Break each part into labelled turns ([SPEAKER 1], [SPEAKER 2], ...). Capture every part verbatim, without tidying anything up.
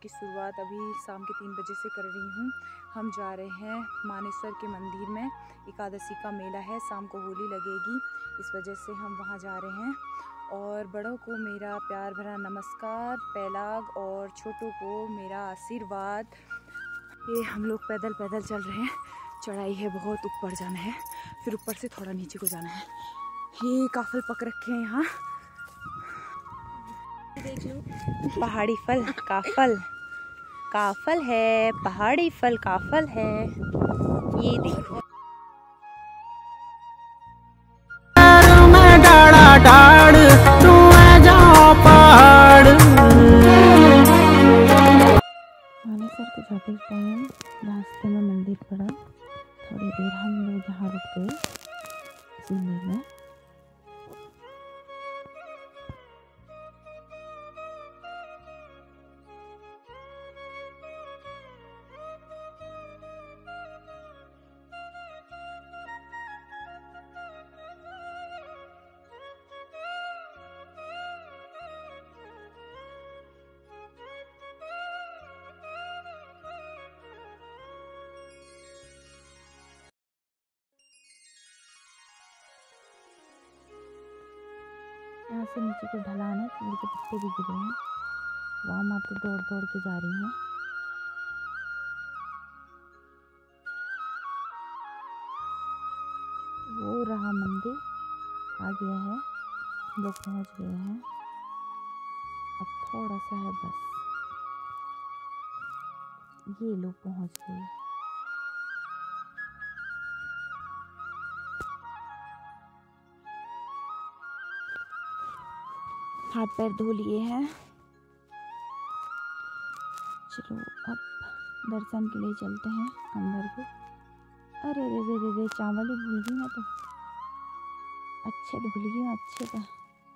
[SPEAKER 1] की शुरुआत अभी शाम के तीन बजे से कर रही हूँ। हम जा रहे हैं मानेसर के मंदिर में, एकादशी का मेला है, शाम को होली लगेगी, इस वजह से हम वहाँ जा रहे हैं। और बड़ों को मेरा प्यार भरा नमस्कार, पैलाग, और छोटों को मेरा आशीर्वाद। ये हम लोग पैदल पैदल चल रहे हैं, चढ़ाई है बहुत, ऊपर जाना है, फिर ऊपर से थोड़ा नीचे को जाना है। ये काफल पक रखे हैं यहाँ, देख लो, पहाड़ी फल काफल, काफल है, पहाड़ी फल काफल है, ये देखो।
[SPEAKER 2] मानेसर के जाते टाइम रास्ते में मंदिर पड़ा, थोड़ी देर हम लोग यहाँ रुक गए इस मंदिर में। यहाँ से नीचे को ढलान है, पेड़ के पत्ते भी गिरे हैं, वहाँ माँ तो दौड़ दौड़ के जा रही हैं। वो रहा मंदिर, आ गया है, हम लोग पहुँच गए हैं, अब थोड़ा सा है बस, ये लोग पहुँच गए। हाथ पैर धो लिए हैं, चलो अब दर्शन के लिए चलते हैं अंदर को। अरे रे रे रे रे चावल ही भूल गई मैं तो, अच्छे तो भूल गई, अच्छे तो।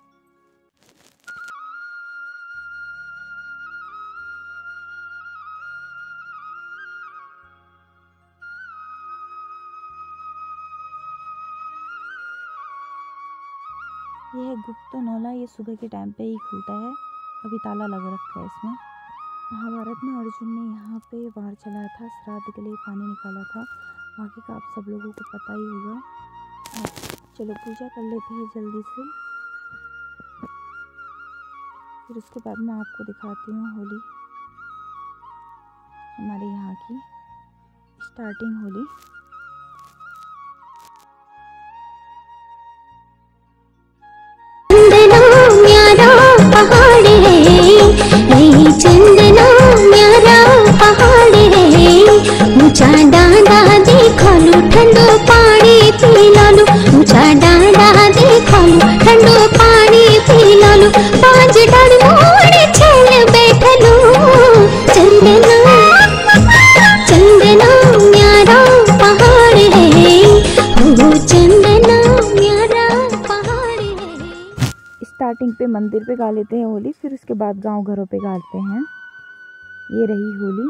[SPEAKER 2] ये है गुप्त नौला, ये सुबह के टाइम पे ही खुलता है, अभी ताला लग रखा है इसमें। महाभारत में अर्जुन ने यहाँ पे वार चलाया था, श्राद्ध के लिए पानी निकाला था, बाकी का आप सब लोगों को पता ही होगा। चलो पूजा कर लेते हैं जल्दी से, फिर उसके बाद मैं आपको दिखाती हूँ होली, हमारे यहाँ की स्टार्टिंग होली।
[SPEAKER 3] पहाड़ है चंदना म्यारा पहाड़ है, ऊंचा डांडा देखलू ठंडो पानी पी ललू, ऊंचा डांडा देखलू ठंडो पानी पी ललू, पांच डर मोड़ छल बैठलू, चंदना चंदना म्यारा पहाड़ है, ओ चंदना म्यारा पहाड़ है।
[SPEAKER 2] स्टार्टिंग पे मंदिर पे गा लेते हैं होली, फिर उसके बाद गांव घरों पे गाते हैं। ये रही होली।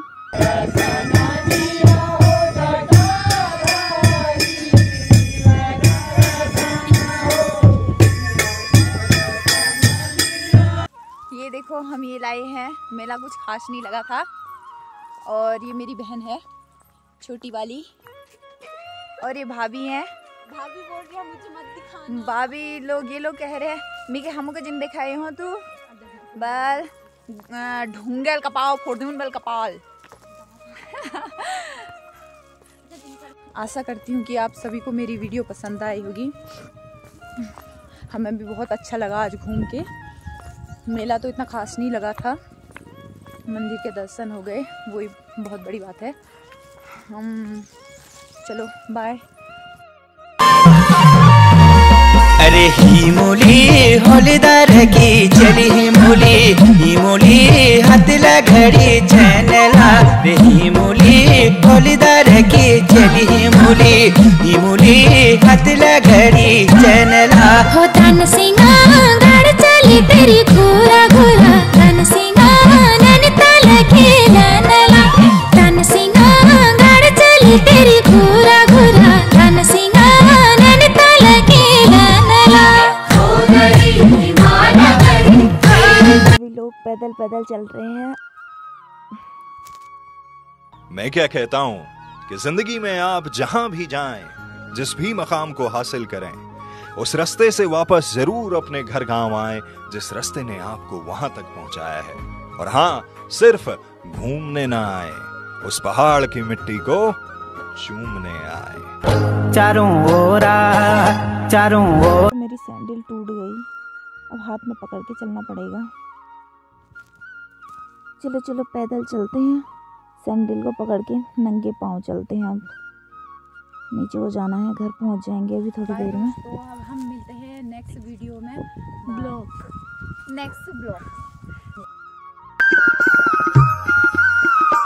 [SPEAKER 1] ये देखो हम ये लाए हैं, मेला कुछ खास नहीं लगा था, और ये मेरी बहन है छोटी वाली, और ये भाभी हैं।
[SPEAKER 4] भाभी बोल रही है मुझे मत दिखाना।
[SPEAKER 1] भाभी लोग ये लोग कह रहे हैं मिके हमको जिन दिखाए हो तू बल ढूंगल कपाव फोड़ून बल कपाल। आशा करती हूँ कि आप सभी को मेरी वीडियो पसंद आई होगी। हमें भी बहुत अच्छा लगा आज घूम के, मेला तो इतना खास नहीं लगा था, मंदिर के दर्शन हो गए, वही बहुत बड़ी बात है। हम चलो बाय।
[SPEAKER 5] अरे ही मोली होलीदार की चली ही मोली, ही मोली हतला घड़ी चैनला, रे ही मोली होलीदार की चली ही मोली, ही मोली हतला घड़ी चैनला।
[SPEAKER 3] हो तन सिंगा गड़ चली तेरी घोरा घोरा, तन सिंगा नन तल खेला नला, तन सिंगा गड़ चली तेरी घोरा घोरा, तन सिंगा नन तल खेला नला।
[SPEAKER 2] सभी लोग पैदल पैदल चल रहे हैं।
[SPEAKER 6] मैं क्या कहता हूँ कि जिंदगी में आप जहां भी जाएं, जिस भी मकाम को हासिल करें, उस रास्ते से वापस जरूर अपने घर गांव आएं जिस रास्ते ने आपको वहां तक पहुंचाया है। और हाँ, सिर्फ घूमने ना आए, उस पहाड़ की मिट्टी को चूमने आए।
[SPEAKER 5] चारों ओर चारों ओर
[SPEAKER 2] मेरी सैंडल टूट गई, अब हाथ में पकड़ के चलना पड़ेगा। चलो चलो पैदल चलते हैं, सैंडल को पकड़ के नंगे पाँव चलते हैं। अब नीचे को जाना है, घर पहुंच जाएंगे अभी थोड़ी देर में।
[SPEAKER 1] तो अब हम मिलते हैं नेक्स्ट वीडियो में, ब्लॉग नेक्स्ट ब्लॉग।